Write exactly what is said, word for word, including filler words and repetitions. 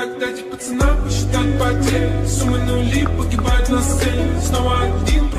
Так дайте пацанам посчитать потери. Суммы нули погибают на сцене. Снова один